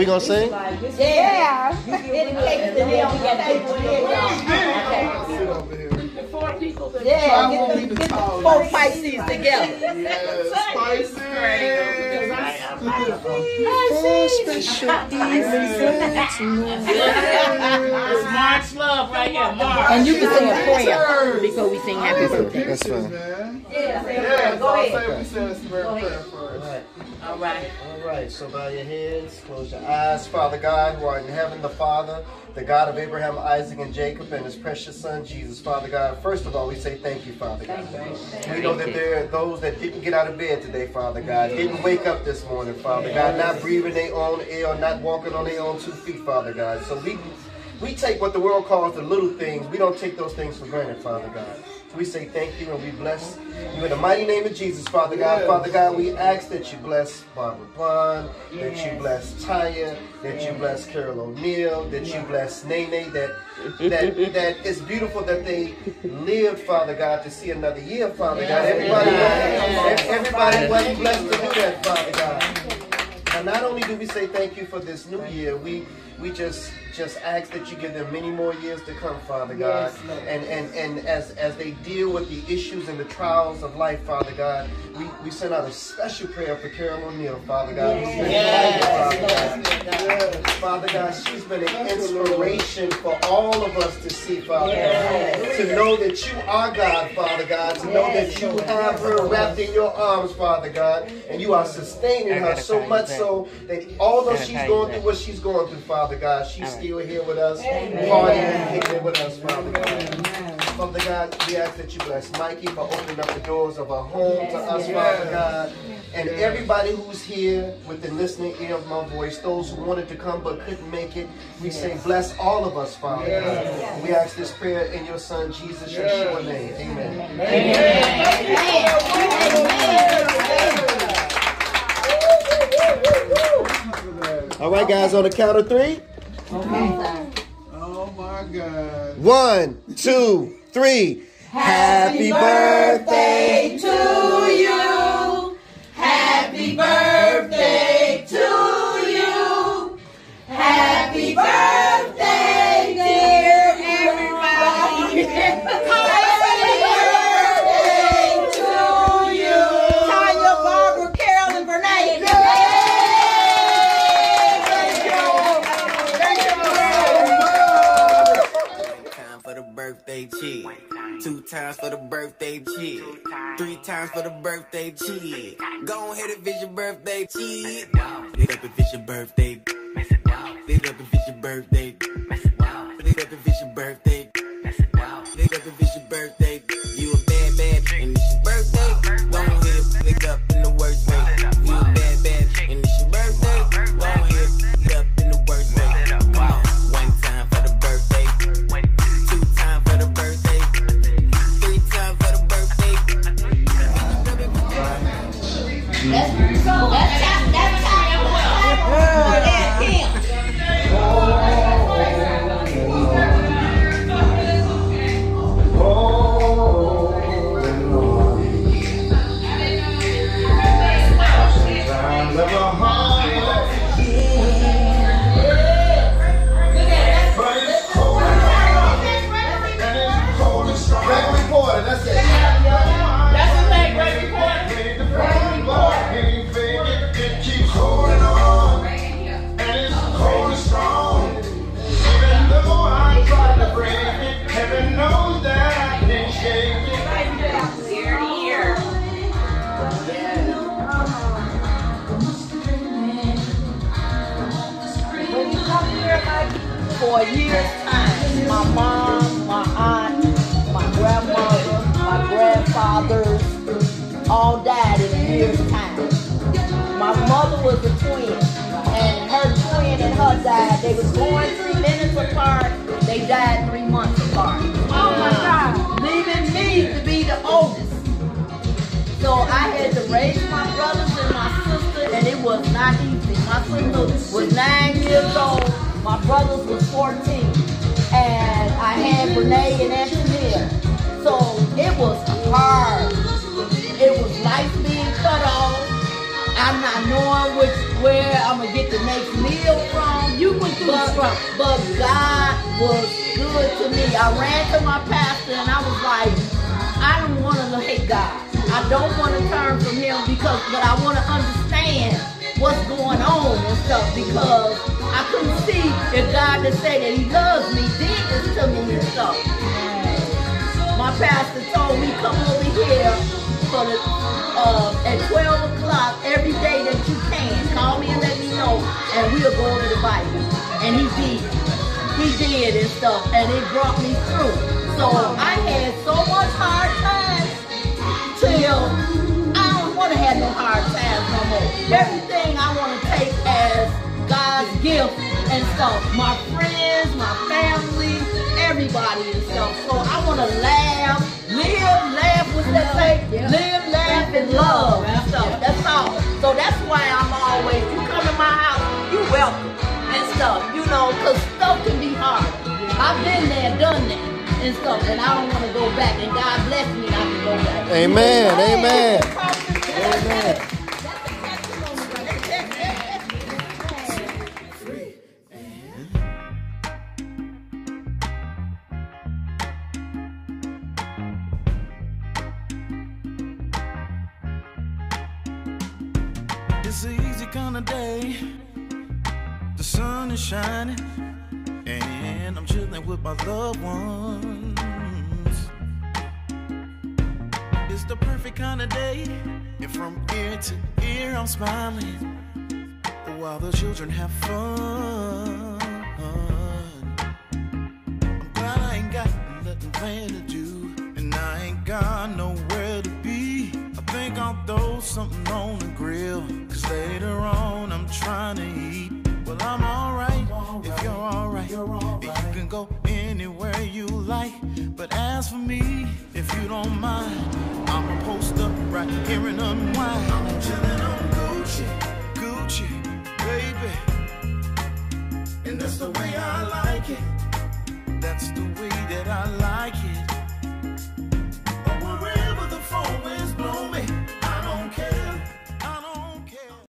We gonna sing? Yeah. Four people. Yeah, get the four Pisces together. Spicy. It's Mark's love right here. Mark. And you can sing a prayer before we sing happy birthday. That's fine. Yeah, go ahead. All right. All right, so bow your heads, close your eyes. Father God, who art in heaven, the Father, the God of Abraham, Isaac, and Jacob, and his precious son, Jesus. Father God, first of all, we say thank you, Father God. We know that there are those that didn't get out of bed today, Father God, didn't wake up this morning, Father God, not breathing their own air, not walking on their own 2 feet, Father God. So we take what the world calls the little things. We don't take those things for granted, Father God. We say thank you and we bless you in the mighty name of Jesus, Father God. Yes. Father God, we ask that you bless Barbara Bond, that you bless Taya, that you bless Carol O'Neill, that you bless Nene, that it's beautiful that they lived, Father God, to see another year, Father God. Everybody wasn't blessed to do that, Father God. And not only do we say thank you for this new year, we just ask that you give them many more years to come, Father God. Yes, and as they deal with the issues and the trials of life, Father God, we send out a special prayer for Carol O'Neill, Father God. Father God, she's been an inspiration for all of us to see, Father God. To know that you are God, Father God. To know that you have her wrapped in your arms, Father God. And you are sustaining her so much so that although she's going through what she's going through, Father God, she's still here with us, partying and kicking it with us, Father God. Father God, we ask that you bless Mikey for opening up the doors of our home to us, Father God. And everybody who's here with the listening ear of my voice, those who wanted to come but couldn't make it, we say bless all of us, Father God. We ask this prayer in your Son, Jesus, Yeshua name. Amen. All right, guys, on the count of 3. Oh my God. 1, 2, 3. Happy birthday to you. Happy birthday to you. Happy birthday, dear everybody. Happy birthday to you. Tanya, Barbara, Carol, and Renee. Time for the birthday cheer. 2 times for the birthday cheer. 3 times for the birthday cheer. Go ahead and visit your birthday cheer. Lit up and visit your birthday. Lit up and visit your birthday. Lit up and visit your birthday. Lit up and visit your birthday. You a bad and it's your birthday. Go ahead and lick up in the worst way. You a bad and it's your birthday. Go ahead and lick up in the worst way. 1 time for the birthday. 2 times for the birthday. 3 times for the birthday. For a year's time, my mom, my aunt, my grandmother, my grandfathers, all died in a year's time. My mother was a twin, and her twin and her died. They was born 3 minutes apart. They died 3 months apart. Oh my God! Leaving me to be the oldest. So I had to raise my brothers and my sister, and it was not easy. My sister was 9 years old. My brothers was 14, and I had Renee and Antonia. So it was hard. It was life being cut off. I'm not knowing where I'm gonna get the next meal from. from. But God was good to me. I ran to my pastor and I was like, I don't want to hate God. I don't want to turn from him but I want to understand what's going on and stuff, because I couldn't see if God that said that he loves me did this to me and stuff. My pastor told me, come over here for the, at 12 o'clock every day that you can. Call me and let me know, and we'll go over the Bible. And he did. He did and stuff, and it brought me through. So I had so much hard times till I don't want to have no hard times no more. Everything I want to take as God's gift and stuff. My friends, my family, everybody and stuff. So I want to laugh, laugh, what's that say? Live, laugh, and love and stuff. That's all. So that's why I'm always, you come to my house, you welcome and stuff, you know, because stuff can be hard. I've been there, done that and stuff, and I don't want to go back, and God bless me not to go back. Amen, amen. Amen. It's an easy kind of day. The sun is shining, and I'm chilling with my loved ones. It's the perfect kind of day, and from ear to ear I'm smiling while the children have fun. I'm glad I ain't got nothing planned to do, and I ain't got nowhere to be. I think I'll throw something on the grill, cause later on I'm trying to eat. Well, I'm alright if you're alright. You can go anywhere you like. But as for me, if you don't mind, I'ma post up right here and unwind. I'm chillin' on Gucci, Gucci, baby. And that's the way I like it. That's the way that I like it.